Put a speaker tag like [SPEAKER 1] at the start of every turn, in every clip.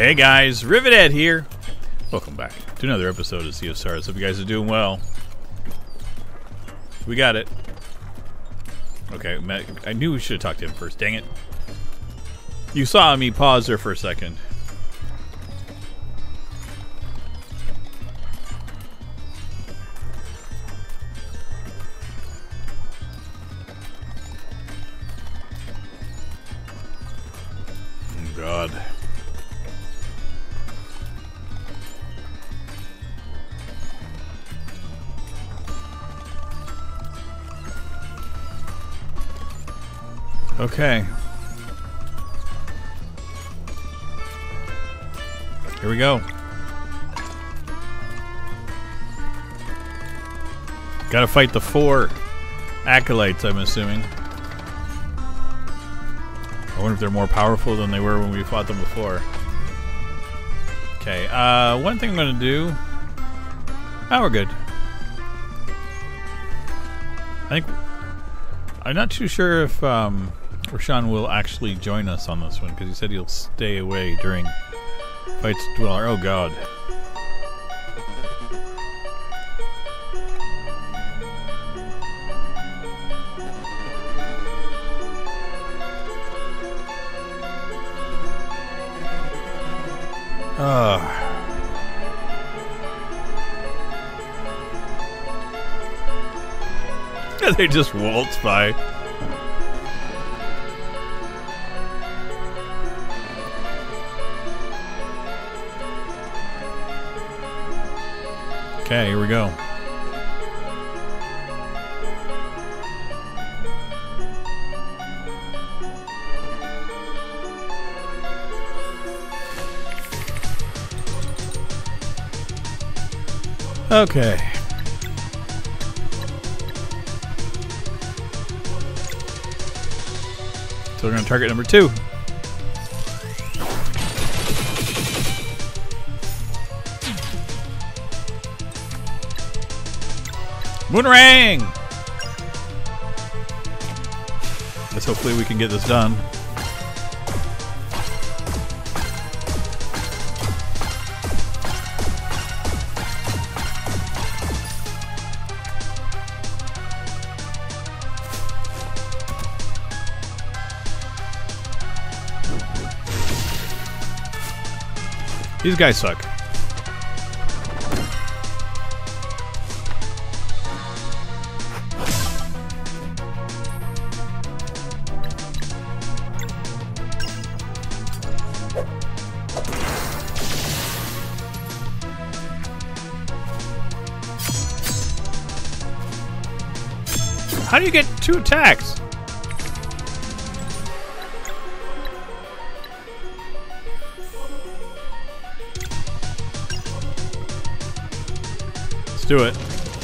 [SPEAKER 1] Hey guys, Rivethead here. Welcome back to another episode of Sea of Stars. Hope you guys are doing well. We got it. Okay, I knew we should have talked to him first. Dang it. You saw me pause there for a second. Oh, God. Okay. Here we go. Gotta fight the 4 acolytes, I'm assuming. I wonder if they're more powerful than they were when we fought them before. Okay, one thing I'm gonna do... Oh, we're good. I think... I'm not too sure if Rashawn will actually join us on this one, because he said he'll stay away during fights dweller. Oh god. They just waltz by. Okay, here we go. Okay. So we're going to target number 2. Moonrang! Let's hopefully we can get this done. These guys suck. How do you get 2 attacks? Let's do it.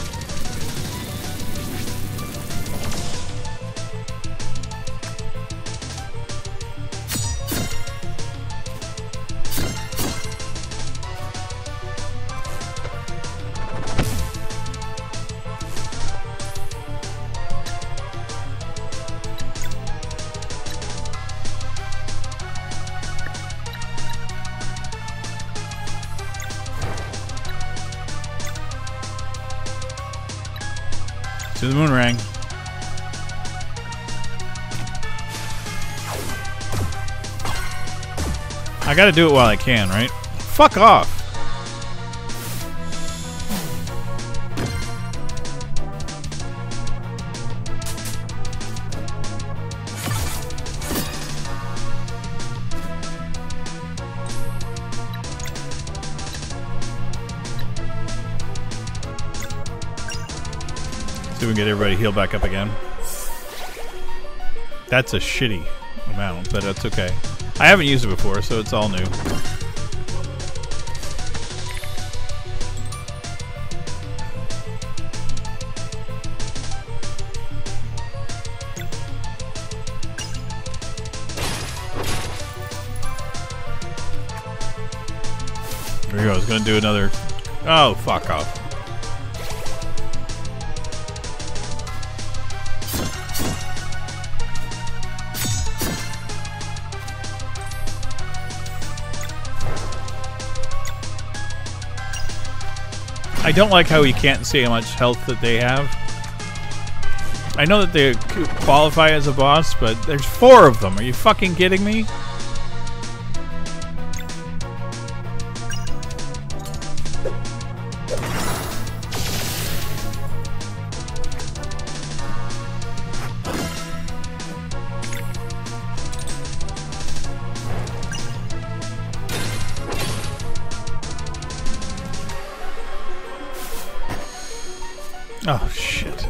[SPEAKER 1] To the Moonrang. I gotta do it while I can, right? Fuck off! See if we can get everybody healed back up again. That's a shitty amount, but that's okay. I haven't used it before, so it's all new. There we go. I was gonna do another. Oh, fuck off. I don't like how you can't see how much health that they have. I know that they qualify as a boss, but there's 4 of them. Are you fucking kidding me? Oh, shit.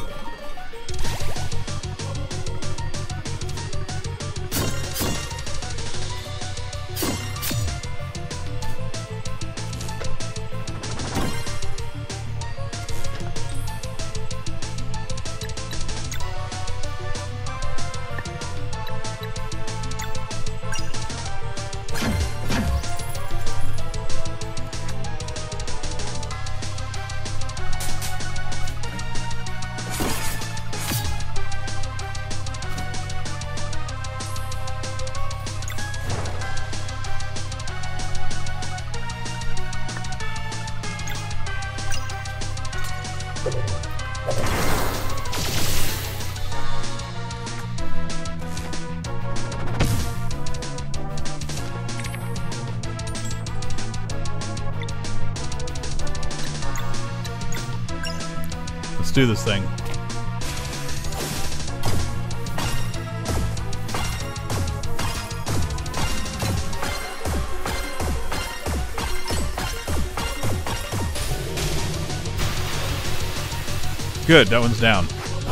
[SPEAKER 1] Let's do this thing. Good, that one's down.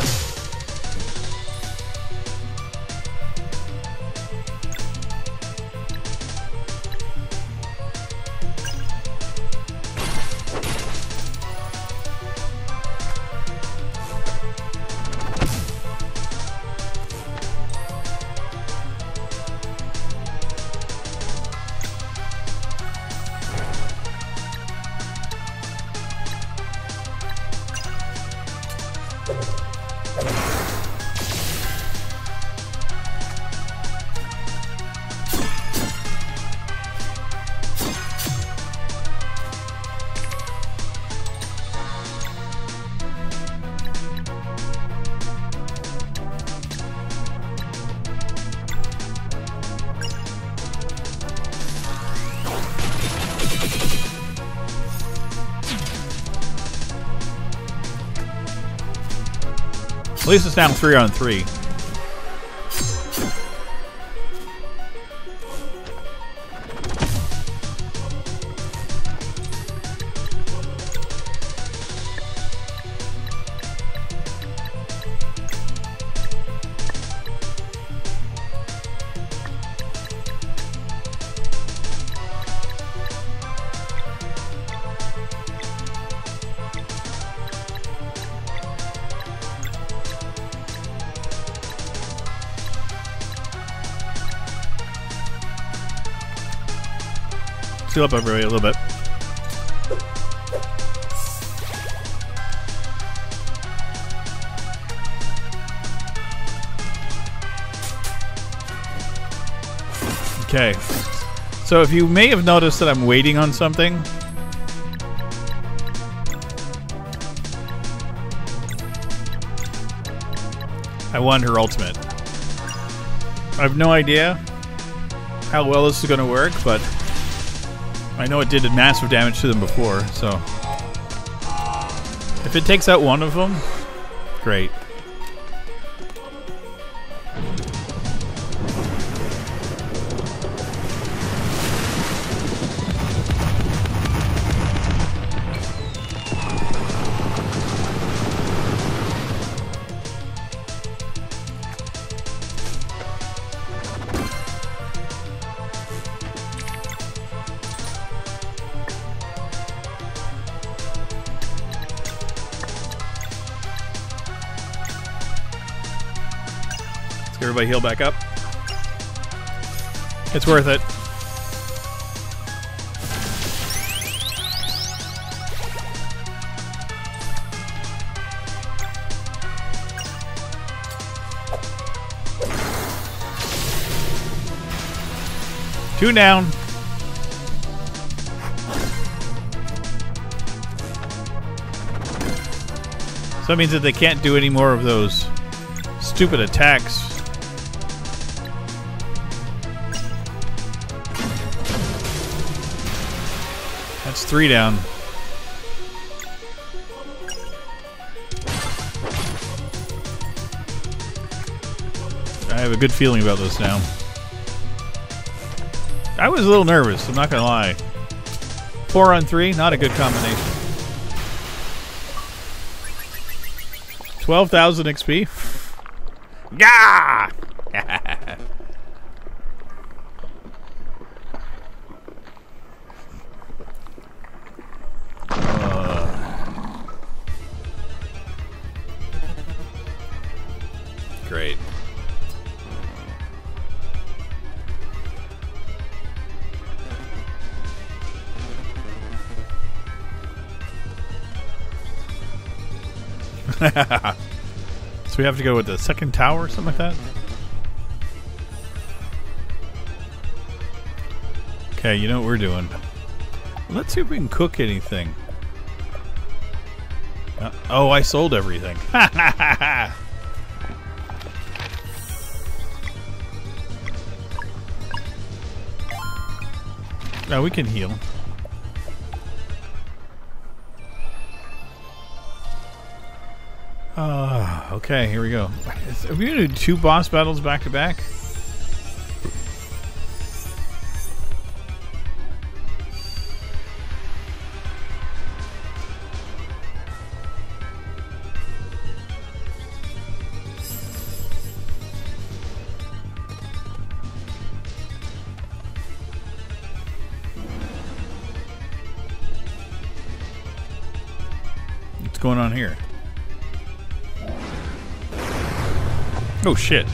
[SPEAKER 1] At least it's down 3 on 3. Seal up everybody a little bit. Okay. So if you may have noticed that I'm waiting on something. I won her ultimate. I have no idea how well this is going to work, but I know it did massive damage to them before, so if it takes out one of them, great. Everybody heal back up. It's worth it. Two down. So that means that they can't do any more of those stupid attacks. That's 3 down. I have a good feeling about this now. I was a little nervous, I'm not gonna lie. 4 on 3, not a good combination. 12,000 XP. Gah! Great. So we have to go with the second tower or something like that? Okay, you know what we're doing. Let's see if we can cook anything. Oh, I sold everything. No, we can heal. Okay, here we go. Are we gonna do 2 boss battles back to back? What's going on here? Oh shit.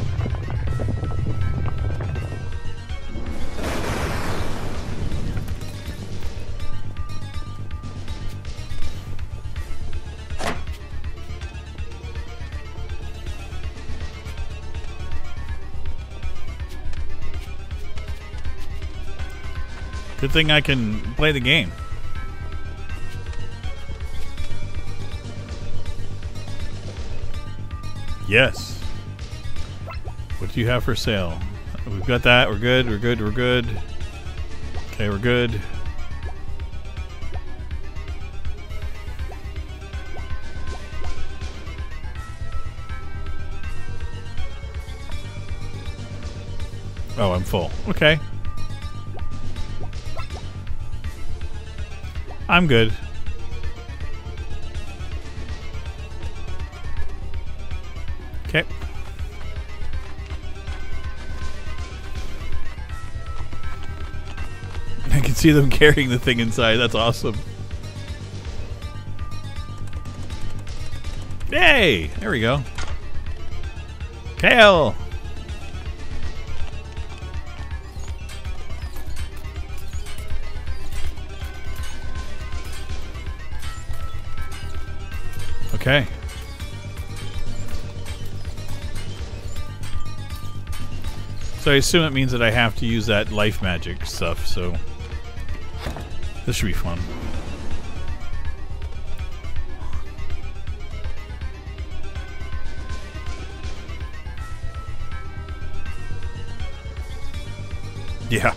[SPEAKER 1] Good thing I can play the game. Yes. What do you have for sale? We've got that. We're good. We're good. We're good. Okay, we're good. Oh, I'm full. Okay. I'm good. Okay. I can see them carrying the thing inside. That's awesome. Yay! There we go. Kale! Okay. So I assume it means that I have to use that life magic stuff, so this should be fun. Yeah.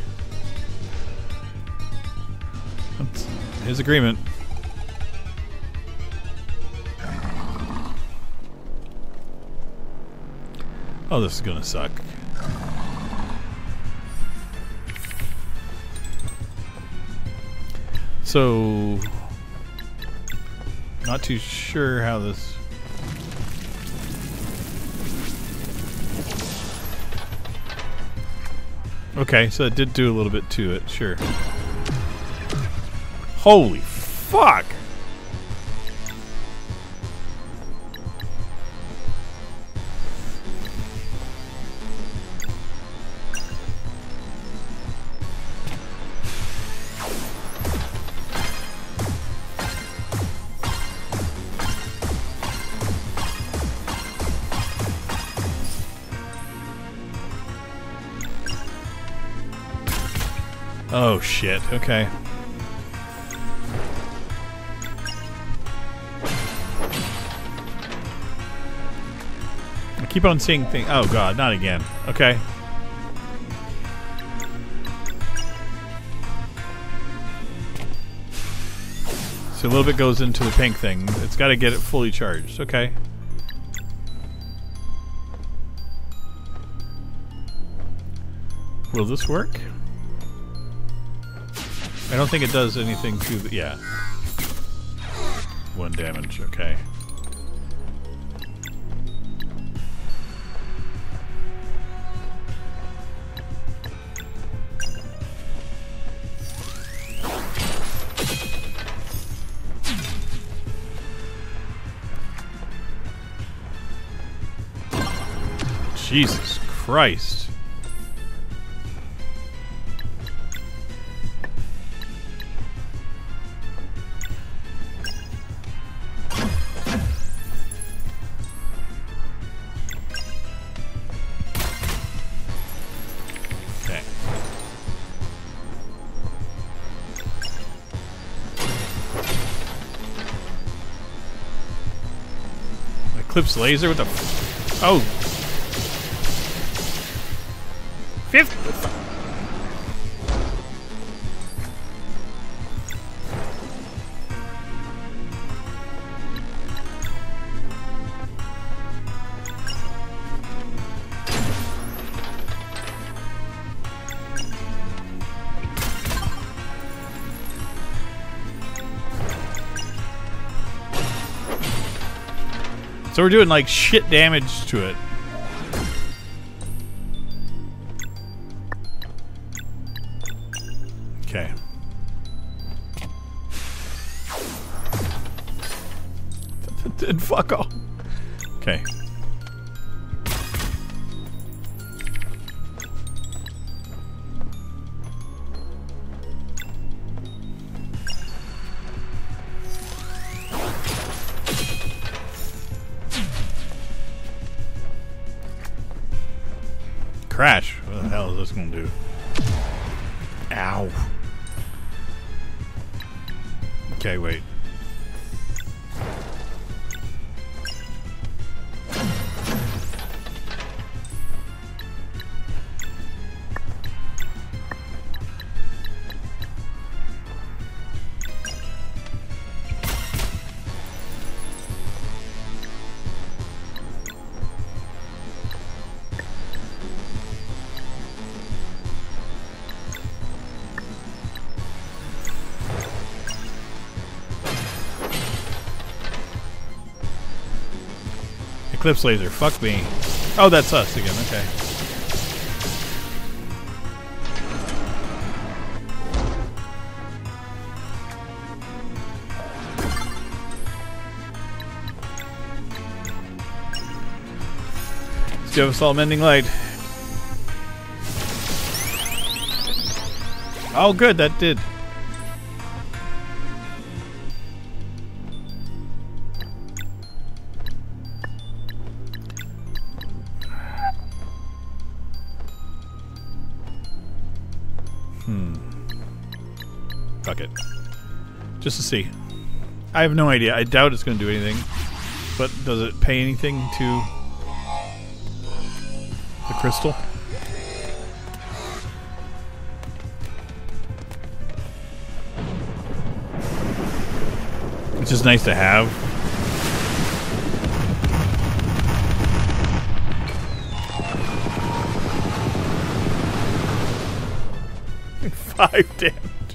[SPEAKER 1] That's his agreement. Oh, this is gonna suck. So, not too sure how this... Okay, so it did do a little bit to it, sure. Holy fuck! Oh shit, okay. I keep on seeing things. Oh god, not again. Okay. So a little bit goes into the pink thing. It's got to get it fully charged. Okay. Will this work? I don't think it does anything to the... Yeah. 1 damage. Okay. Jesus Christ. Okay. Eclipse laser with the... Oh! Fifth. So we're doing like shit damage to it. Okay. Did fuck off. Okay. Crash. What the hell is this gonna do? Ow. Okay, wait. Eclipse laser, fuck me. Oh, that's us again, okay. Let's give us all mending light. Oh good, that did. Fuck it. Just to see. I have no idea. I doubt it's going to do anything. But does it pay anything to the crystal? It's just nice to have. Like 5 damage.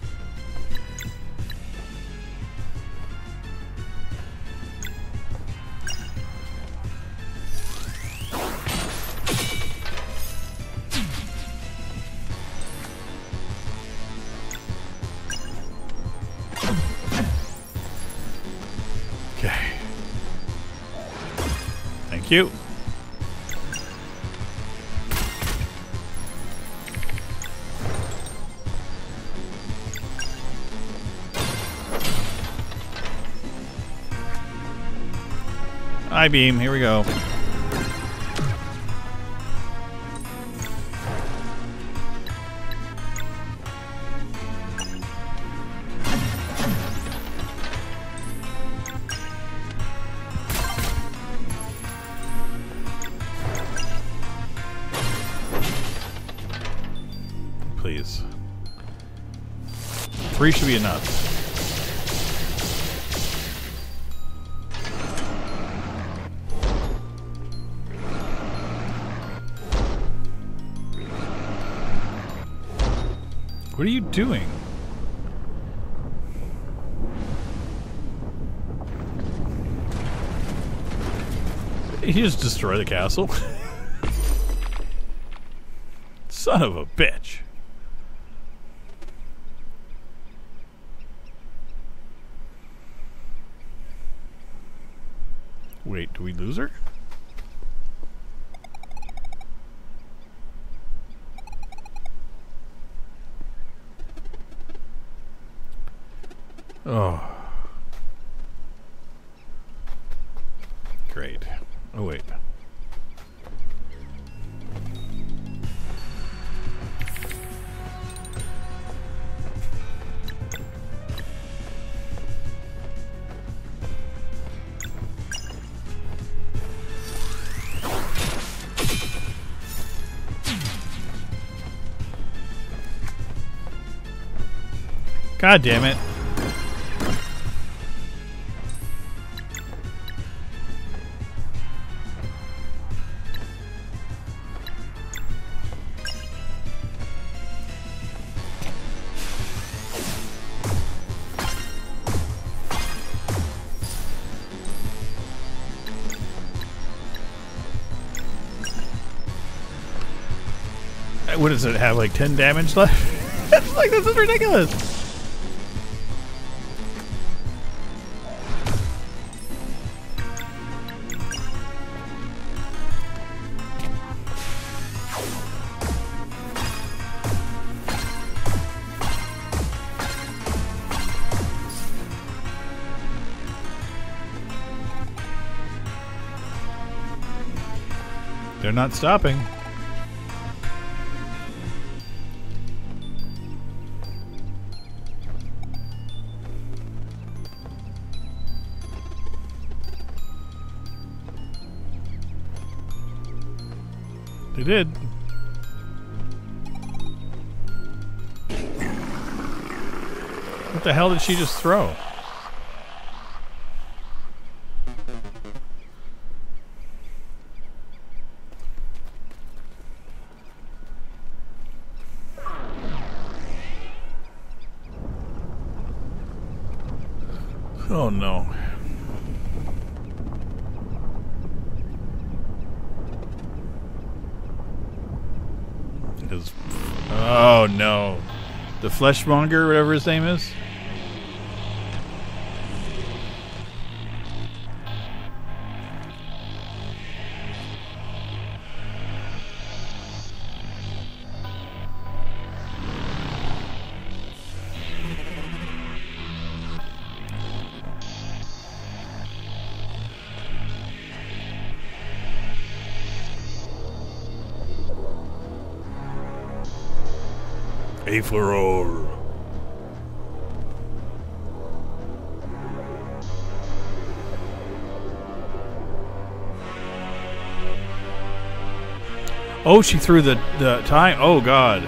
[SPEAKER 1] Okay. Thank you. I-beam, here we go. please. 3 should be enough. What are you doing? You just destroy the castle. Son of a bitch. Wait, do we lose her? Oh. Great. Oh, wait. God damn it. What does it have, like 10 damage left? It's like, this is ridiculous. They're not stopping. They did. What the hell did she just throw? Oh no. Oh no. The fleshmonger, whatever his name is. A for all. Oh, she threw the time. Oh god.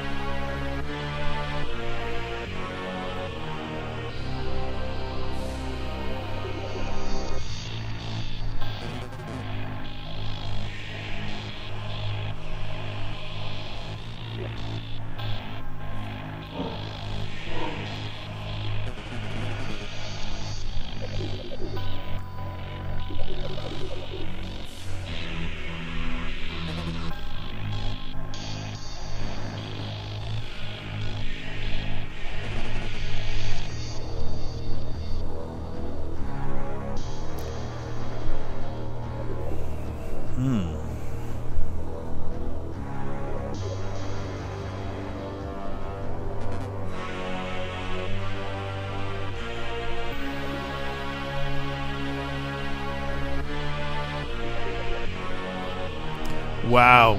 [SPEAKER 1] Wow.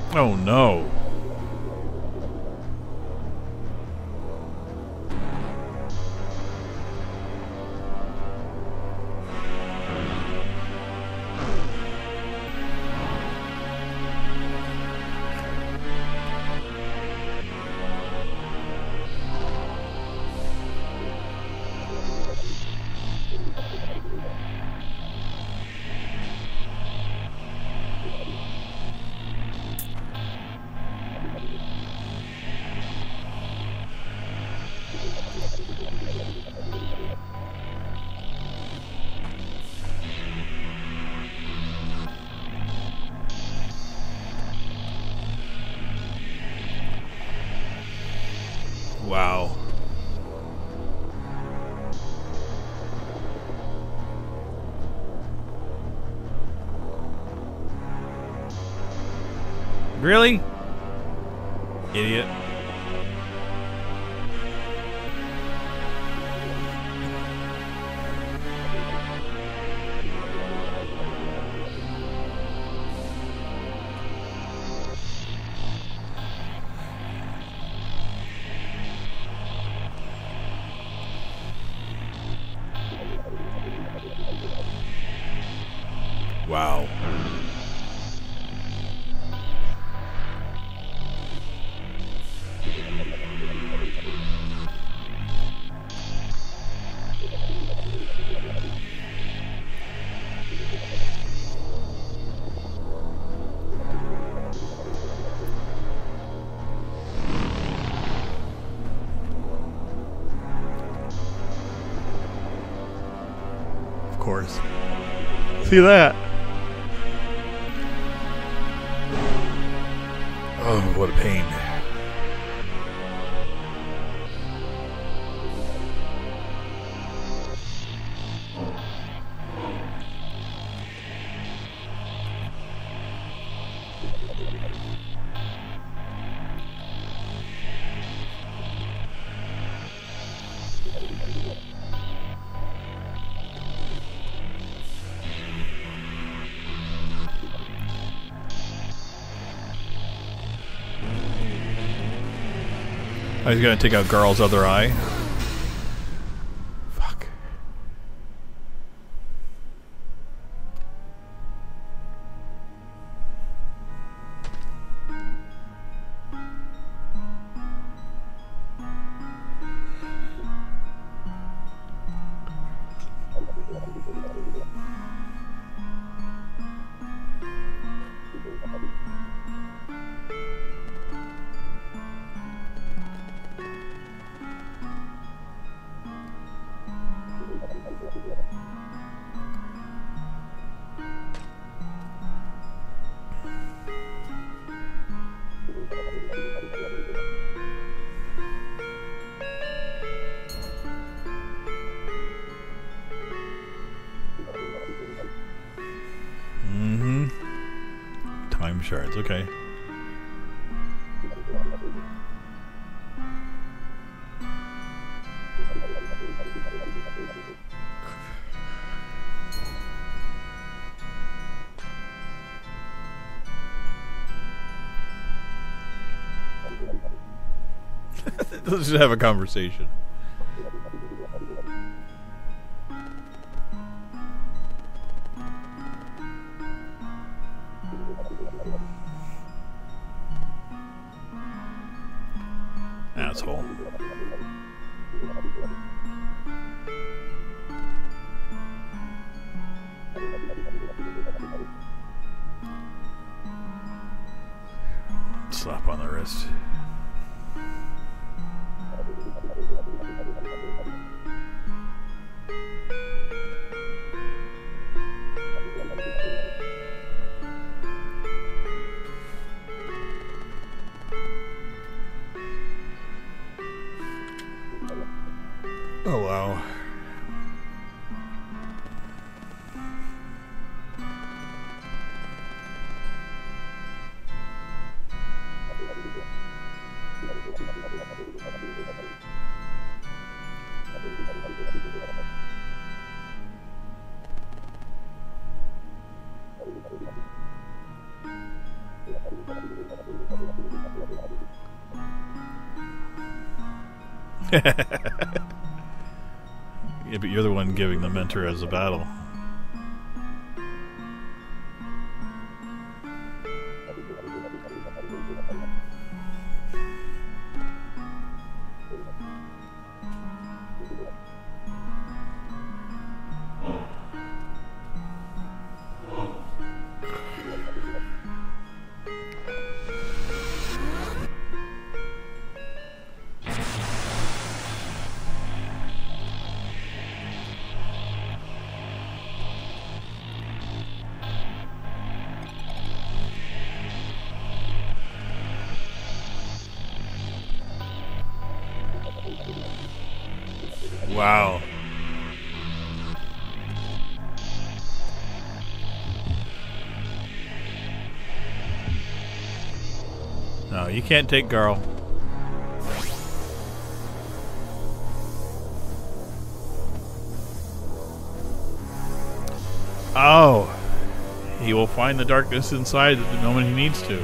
[SPEAKER 1] Oh no. Wow. Really? Idiot. Wow. Of course. See that? Oh, what a pain. Oh, he's gonna take out Garl's other eye. Fuck. Time shards, okay. Let's just have a conversation. Asshole. Slap on the wrist. Oh wow. Yeah, but you're the one giving the mentor as a battle. Wow. No, you can't take Garl. Oh. He will find the darkness inside at the moment he needs to.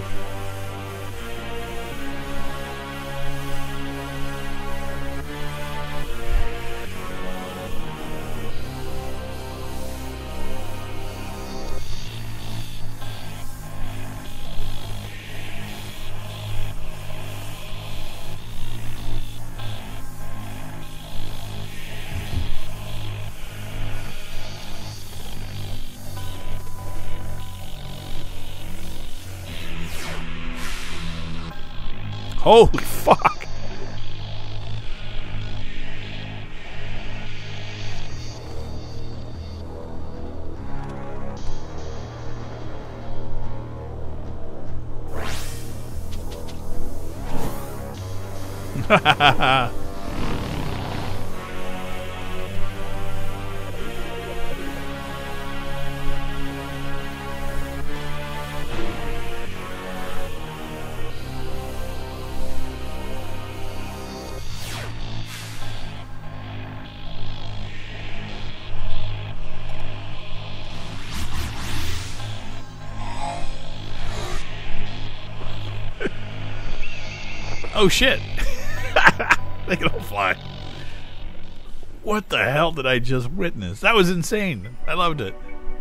[SPEAKER 1] Holy fuck! Ha ha ha ha! Oh shit! They can all fly. What the hell did I just witness? That was insane. I loved it.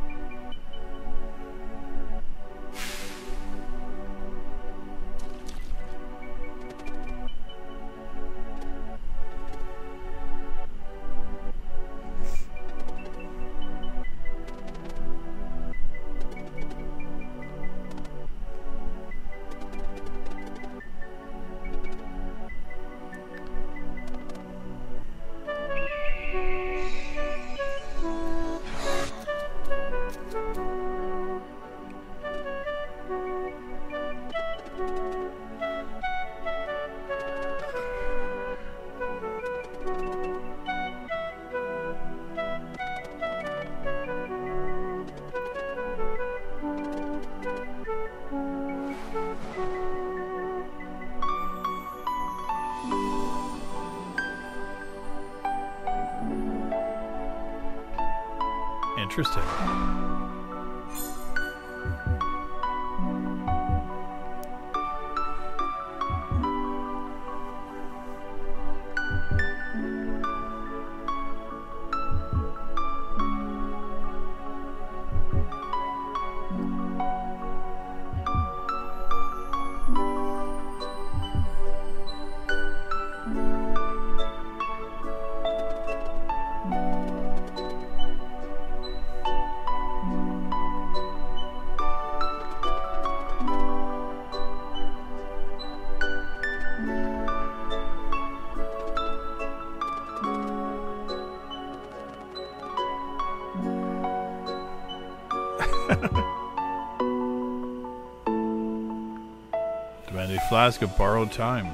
[SPEAKER 1] Interesting. Demand a flask of borrowed time.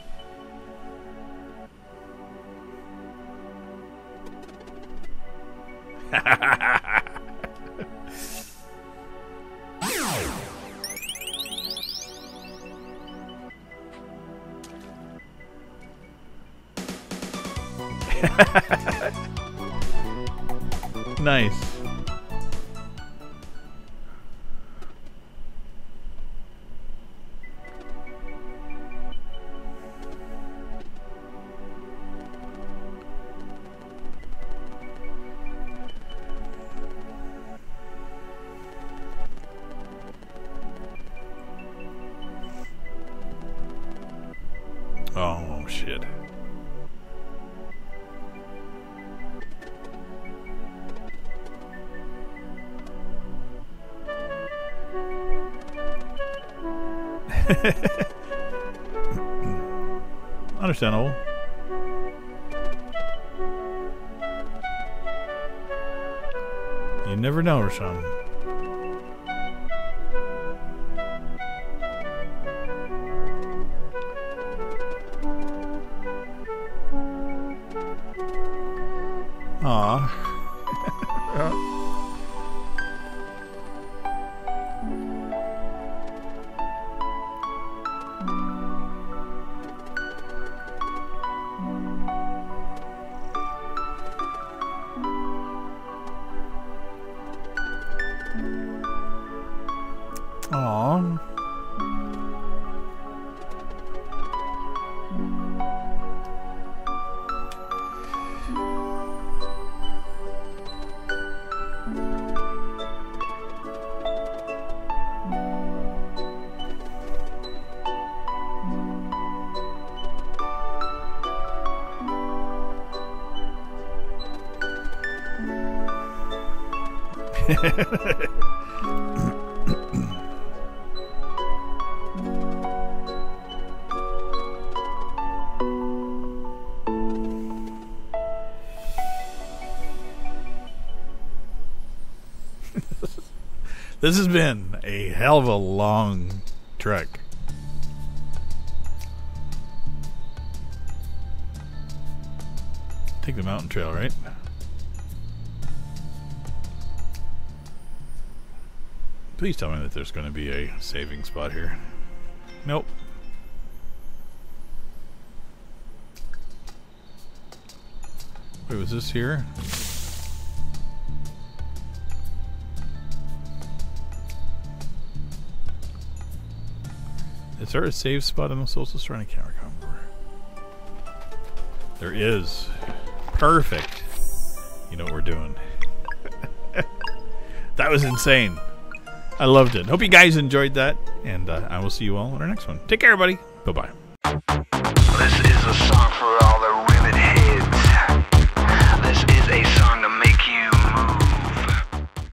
[SPEAKER 1] Nice. did. Understandable. You never know, Rashawn. Aw. Aw. This has been a hell of a long trek. Take the mountain trail, right? Please tell me that there's going to be a saving spot here. Nope. Wait, was this here? Is there a save spot on the social strand? I can't remember. There is. Perfect. You know what we're doing. That was insane. I loved it. Hope you guys enjoyed that, and I will see you all on our next one. Take care, everybody. Bye-bye.
[SPEAKER 2] This is a song for all the